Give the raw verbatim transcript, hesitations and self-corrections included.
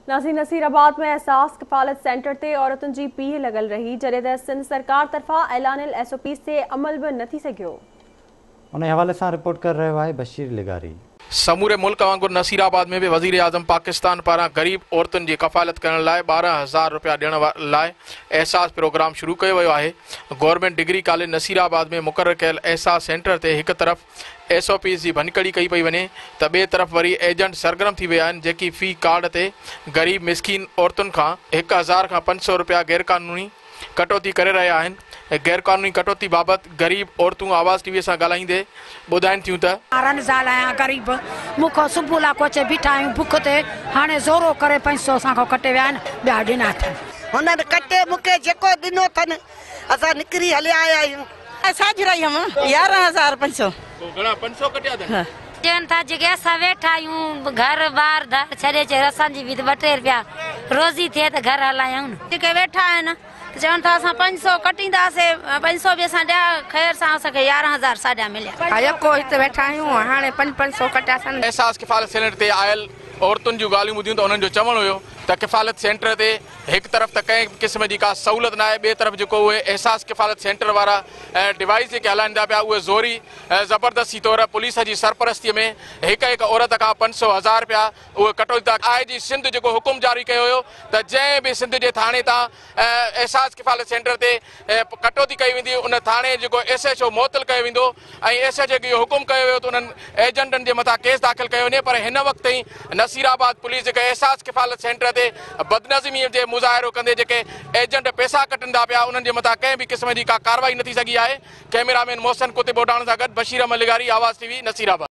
नाज़रीन, नसीराबाद में एहसास कफालत सेंटर ते औरतुनि जी पीह लगल रही, जॾहिं त सिंध सरकार तरफ़ां ऐलानियल एस ओ पी ते अमल भी न थी सघियो। उन हवाले सां रिपोर्ट कर रहियो आहे बशीर लिगारी। समूरे मुल्क वांगुरु नसीराबाद में भी वज़ीर आज़म पाकिस्तान पारां गरीब औरतुनि जी कफ़ालत करण लाइ बारह हज़ार रुपया ॾियण लाइ एहसास प्रोग्राम शुरू कयो वियो आहे। गवर्नमेंट डिग्री कॉलेज नसीराबाद में मुक़ररु कयल एहसास सेंटर ते हिकु तरफ़ एस ओ पीज़ जी भनकड़ी कई पई वञे त ॿिए तरफ़ वरी एजेंट सरगर्म थी विया आहिनि, जेकी फ़ी कार्ड ते गरीब मिसकीन औरतुनि खां हिकु हज़ार खां पंज सौ रुपया गैरकानूनी कटौती करे रहिया आहिनि। गैरकानूनी कटौती बाबति गरीब औरतूं आवाज़ टीवीअ सां ॻाल्हाईंदे ॿुधाइनि थियूं त ॿारहं साल आहियां गरीब, मूंखां सुबुह लाइ कोचे बीठा आहियूं बुख ते, हाणे ज़ोरो करे पंज सौ असांखां कटे विया आहिनि, ॿिया ॾिना अथनि। हुननि कटे मूंखे जेको ॾिनो अथनि असां निकिरी हलिया आया आहियूं। असां रही हुयमि यारहं हज़ार पंज सौ पंज सौ कटिया अथनि। चवनि था जेके असां वेठा आहियूं घर ॿार धर छॾे छॾे असांजी बि ॿ टे रुपया रोज़ी थिए त घर हलायूं न। जेके वेठा आहिनि चवनि था असां पंज सौ कटींदासीं, पंज सौ बि असां ॾिया ख़ैर सां असांखे यारहं हज़ार साढा मिलिया। यको हिते वेठा आहियूं, हाणे पंज पंज सौ कटियासीं। एहसास किफ़ालत सेंटर ते आयल औरतुनि जूं ॻाल्हियूं ॿुधियूं त उन्हनि जो चवणु हुयो त किफ़ालत सेंटर ते हिकु तरफ़ त कंहिं क़िस्म जी का सहूलियत न आहे, ॿिए तरफ़ जेको उहे एहसास किफ़ालत सेंटर वारा डिवाइस जेके हलाइनि था पिया उहे ज़ोरी ज़बरदस्ती तौर पुलिस जी सरपरस्तीअ में हिकु हिकु औरत खां पंज सौ हज़ार रुपया उहे कटौती था। आई जी सिंध जेको हुकुम जारी कयो हुयो त जंहिं बि सिंध जे थाणे तां एहसास किफ़ालत सेंटर ते कटौती कई वेंदी, उन थाणे जेको एस एच ओ मुअतल कयो वेंदो ऐं एस एच ओ खे इहो हुकुम कयो वियो त उन्हनि एजेंटनि जे मथां केस दाख़िल कयो वञे। पर हिन वक़्त ताईं नसीराबाद पुलिस जेके एहसास किफ़ालत सेंटर ते बदनज़मीअ जे मुज़ाहिरो कंदे जेके एजेंट पैसा कटनि था पिया उन्हनि जे मथां कंहिं बि क़िस्म जी का कार्रवाई न थी सघी आहे। कैमरामैन मोहसिन कुतुब ओडाण सां गॾु बशीर अहमद लिगारी, आवाज़ टीवी, नसीराबाद।